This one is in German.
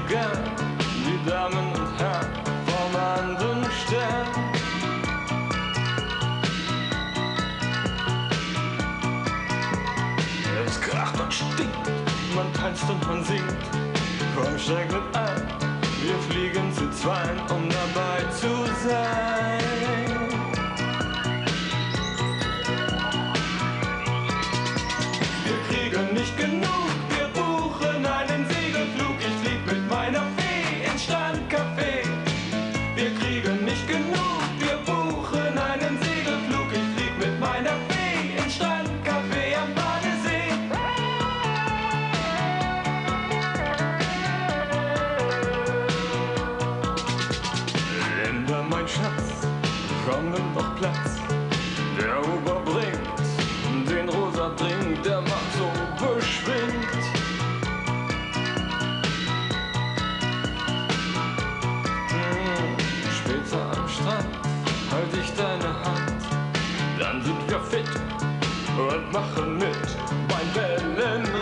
gern die Damen und Herren vom anderen Stern. Es kracht und stinkt, man tanzt und man singt. Komm, steig mit ein, wir fliegen zu zweien, um dabei zu sein. Wir kriegen nicht genug, wir buchen einen Segelflug. Ich flieg mit meiner Fee ins Strandcafé. Wir kriegen nicht genug, wir buchen einen Segelflug. Ich flieg mit meiner Fee ins Strandcafé am Badesee. Linda, mein Schatz, komm, nimm doch Platz. Der Uber bringt den rosa Drink, der macht so beschwingt. Später am Strand halt ich deine Hand, dann sind wir fit und machen mit beim Wellen.